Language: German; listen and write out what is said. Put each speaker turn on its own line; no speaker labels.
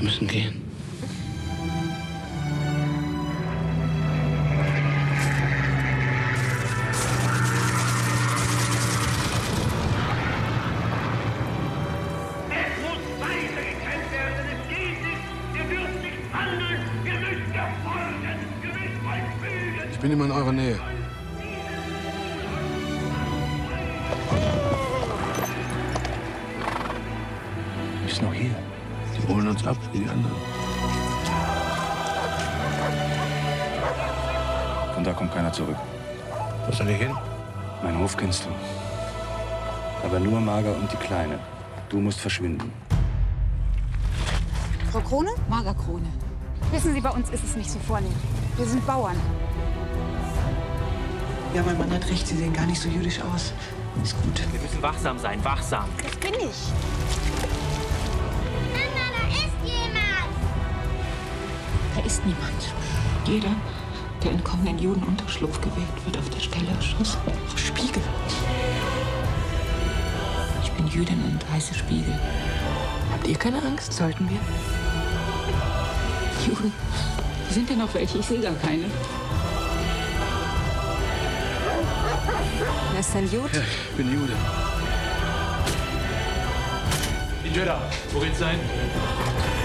Wir müssen gehen.
Ich bin immer in eurer Nähe.
Ist noch hier.
Die holen uns ab, wie die anderen.
Von da kommt keiner zurück.
Wo soll ich hin?
Mein Hof kennst du. Aber nur Marga und die Kleine. Du musst verschwinden.
Frau Krone?
Marga Krone.
Wissen Sie, bei uns ist es nicht so vornehm. Wir sind Bauern.
Ja, mein Mann hat recht, Sie sehen gar nicht so jüdisch aus. Ist gut.
Wir müssen wachsam sein, wachsam.
Das bin ich.
Mama, da ist jemand!
Da ist niemand. Jeder, der in kommenden Juden Unterschlupf gewählt wird, auf der Stelle erschossen. Frau Spiegel. Ich bin Jüdin und heiße Spiegel. Habt ihr keine Angst? Sollten wir? Juden. Sind denn noch welche? Ich sehe gar keine.
Wer ist denn Jud?
Ja, ich bin Jude.
Die Tür da. Wo geht's sein?